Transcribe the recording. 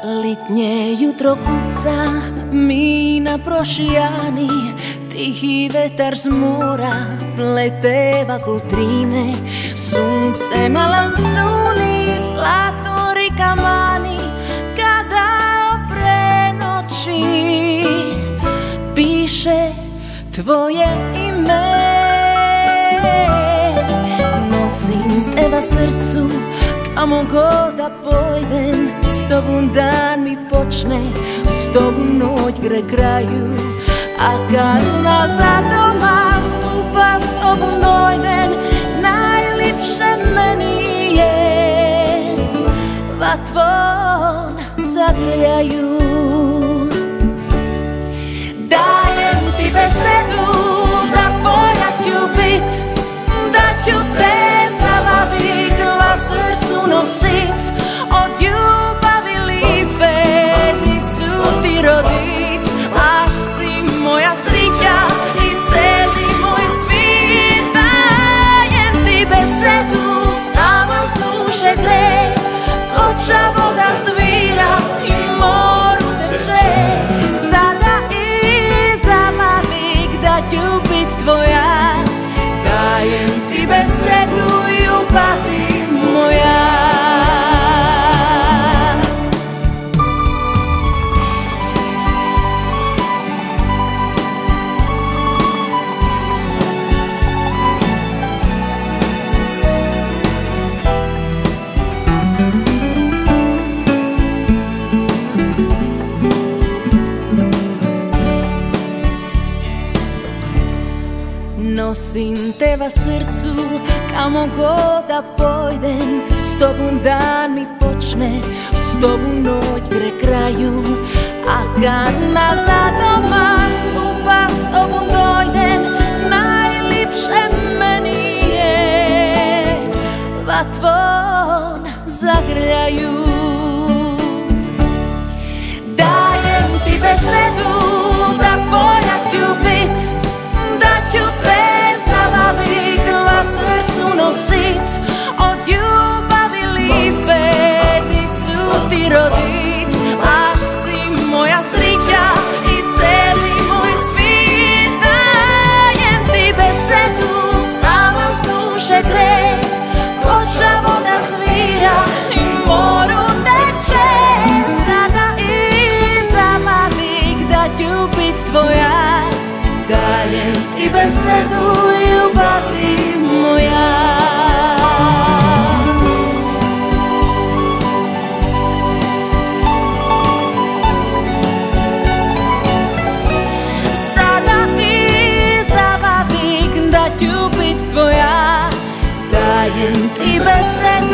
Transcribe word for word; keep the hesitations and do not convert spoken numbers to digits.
Lítne jutro kuca mi na prošiani, tichý vetar z mora pletéva kultríne, sunce na lancúni, zlato ricamani, kada oprenočí píše tvoje ime. Nosím teba srcu, kamo god da pojdem, s tobou dan mi počne, s tobou noć gre kraju. A kad nazad doma skupa s tobou dojdem, najlipše meni je vatvon zagrejaju. Dajem ti besedu da tvoja ću bit, da ću te zavavik va srcu nosit, od ljubavi lipe dicu ti rodit, až si moja srića i celi moj svit. Dajem ti besedu, samo z duše gre, toča voda zvira i moru teče. Sada iza mavik da ću bit tvoja, dajem ti besedu ljubavi moja. Nosim teba srcu, kamo god da pojdem, s tobou dan mi počne, s tobou noć gre kraju. A kad nazad doma skupa s tobou dojdem, najlipše meni je vatvon zagrljaju. Dajem ti besedu da tvoja ću bit, da ću te zavavik va srcu nosit, od ljubavi lipe dicu ti rodit, až si moja srića i celi moj svit. Dajem ti besedu, samo z duše gre, toča voda zvira i moru teče. Sada iza mavik da ću bit tvoja, dajem ti besedu ljubavi moja. Sada iza mavik da ću bit tvoja, dajem ti besedu